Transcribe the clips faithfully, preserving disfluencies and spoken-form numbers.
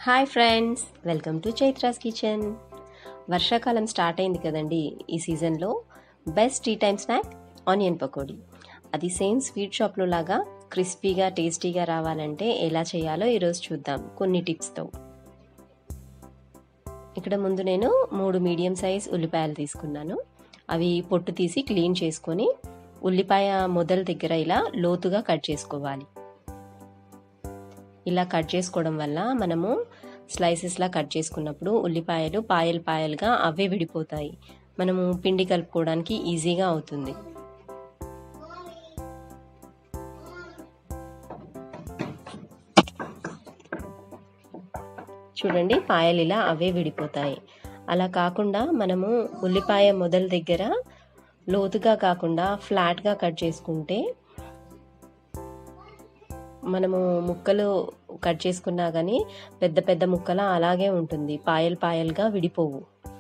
Hi friends, welcome to Chaitra's kitchen. వర్షాకాలం start అయింది కదండి. ఈ సీజన్లో best tea time snack onion pakodi. అది సేమ్ స్వీట్ షాప్లో లాగా క్రిస్పీగా టేస్టీగా రావాలంటే ఎలా చేయాలో ఈరోజు చూద్దాం కొన్ని టిప్స్తో. ఇక్కడ ముందు నేను మూడు మీడియం సైజ్ ఉల్లిపాయలు తీసుకున్నాను. అవి పొట్టు తీసి క్లీన్ చేసుకొని ఉల్లిపాయ మొదల దగ్గర ఇలా లోతుగా కట్ చేసుకోవాలి. ఇలా కట్ చేసుకోవడం వల్ల మనము స్లైసెస్లా కట్ చేసుకున్నప్పుడు ఉల్లిపాయలు పాయలు పాయలుగా అవే విడిపోతాయి. మనము పిండి కలుపుకోవడానికి ఈజీగా అవుతుంది. చూడండి, పాయలు ఇలా అవే విడిపోతాయి. అలా కాకుండా మనము ఉల్లిపాయ మొదల దగ్గర లోతుగా కాకుండా ఫ్లాట్గా కట్ చేసుకుంటే మనము ముక్కలు కట్ చేసుకున్నా కానీ పెద్ద పెద్ద ముక్కల అలాగే ఉంటుంది, పాయలు పాయలుగా విడిపోవు.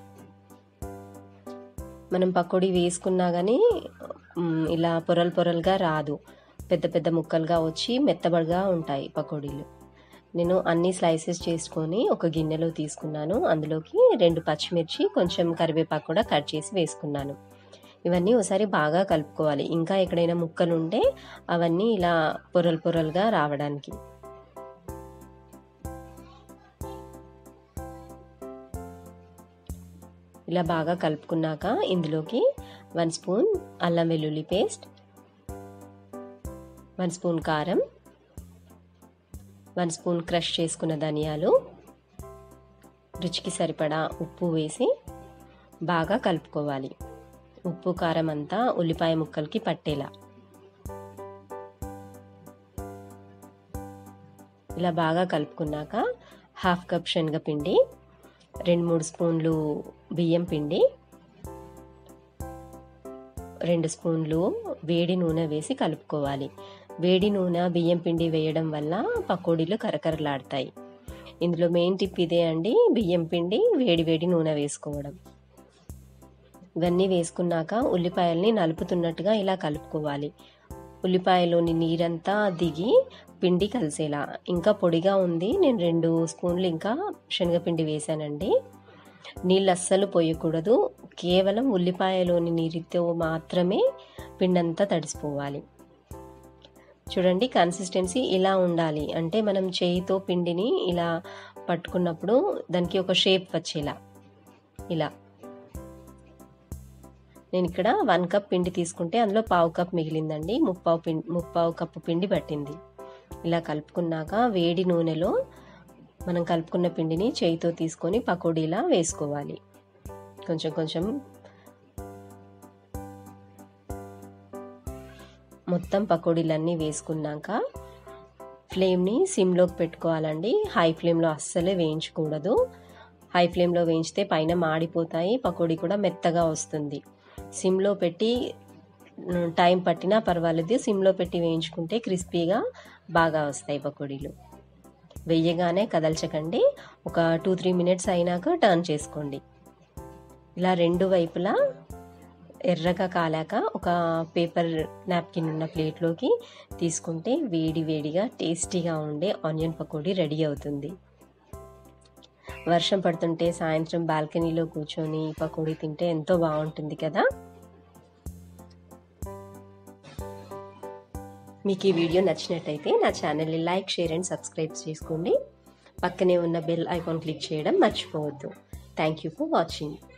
మనం పకోడీ వేసుకున్నా కానీ ఇలా పొరలు పొరలుగా రాదు, పెద్ద పెద్ద ముక్కలుగా వచ్చి మెత్తబడిగా ఉంటాయి పకోడీలు. నేను అన్ని స్లైసెస్ చేసుకొని ఒక గిన్నెలో తీసుకున్నాను. అందులోకి రెండు పచ్చిమిర్చి, కొంచెం కరివేపాకు కూడా కట్ చేసి వేసుకున్నాను. ఇవన్నీ ఒకసారి బాగా కలుపుకోవాలి. ఇంకా ఎక్కడైనా ముక్కలు ఉంటే అవన్నీ ఇలా పొరలు పొరలుగా రావడానికి. ఇలా బాగా కలుపుకున్నాక ఇందులోకి వన్ స్పూన్ అల్లం వెల్లుల్లి పేస్ట్, వన్ స్పూన్ కారం, వన్ స్పూన్ క్రష్ చేసుకున్న ధనియాలు, రుచికి సరిపడా ఉప్పు వేసి బాగా కలుపుకోవాలి. ఉప్పు కారం అంతా ఉల్లిపాయ ముక్కలకి పట్టేలా ఇలా బాగా కలుపుకున్నాక హాఫ్ కప్ శనగపిండి, రెండు మూడు స్పూన్లు బియ్యం పిండి, రెండు స్పూన్లు వేడి నూనె వేసి కలుపుకోవాలి. వేడి నూనె బియ్యం పిండి వేయడం వల్ల పకోడీలు కరకరలాడతాయి. ఇందులో మెయిన్ టిప్ ఇదే అండి, బియ్యం పిండి వేడి వేడి నూనె వేసుకోవడం. ఇవన్నీ వేసుకున్నాక ఉల్లిపాయల్ని నలుపుతున్నట్టుగా ఇలా కలుపుకోవాలి. ఉల్లిపాయలోని నీరంతా దిగి పిండి కలిసేలా. ఇంకా పొడిగా ఉంది, నేను రెండు స్పూన్లు ఇంకా శనగపిండి వేసానండి. నీళ్ళు అస్సలు పోయకూడదు, కేవలం ఉల్లిపాయలోని నీరుతో మాత్రమే పిండి అంతా తడిసిపోవాలి. చూడండి, కన్సిస్టెన్సీ ఇలా ఉండాలి. అంటే మనం చేయితో పిండిని ఇలా పట్టుకున్నప్పుడు దానికి ఒక షేప్ వచ్చేలా. ఇలా నేను ఇక్కడ వన్ కప్ పిండి తీసుకుంటే అందులో పావు కప్ మిగిలిందండి. ముప్పావు పిండి ముప్పావు కప్పు పిండి పట్టింది. ఇలా కలుపుకున్నాక వేడి నూనెలో మనం కలుపుకున్న పిండిని చేయితో తీసుకొని పకోడీలా వేసుకోవాలి. కొంచెం కొంచెం మొత్తం పకోడీలన్నీ వేసుకున్నాక ఫ్లేమ్ని సిమ్లోకి పెట్టుకోవాలండి. హై ఫ్లేమ్లో అస్సలే వేయించకూడదు. హై ఫ్లేమ్లో వేయించితే పైన మాడిపోతాయి, పకోడీ కూడా మెత్తగా వస్తుంది. సిమ్లో పెట్టి టైం పట్టినా పర్వాలేదు, సిమ్లో పెట్టి వేయించుకుంటే క్రిస్పీగా బాగా వస్తాయి పకోడీలు. వేయగానే కదల్చకండి, ఒక టూ త్రీ మినిట్స్ అయినాక టర్న్ చేసుకోండి. ఇలా రెండు వైపులా ఎర్రగా కాలాక ఒక పేపర్ నాప్కిన్ ఉన్న ప్లేట్లోకి తీసుకుంటే వేడి వేడిగా టేస్టీగా ఉండే ఆనియన్ పకోడీ రెడీ అవుతుంది. వర్షం పడుతుంటే సాయంత్రం బాల్కనీలో కూర్చొని పకోడీ తింటే ఎంతో బాగుంటుంది కదా. మీకు ఈ వీడియో నచ్చినట్టయితే నా ఛానల్ని లైక్, షేర్ అండ్ సబ్స్క్రైబ్ చేసుకోండి. పక్కనే ఉన్న బెల్ ఐకాన్ క్లిక్ చేయడం మర్చిపోవద్దు. Thank you for watching.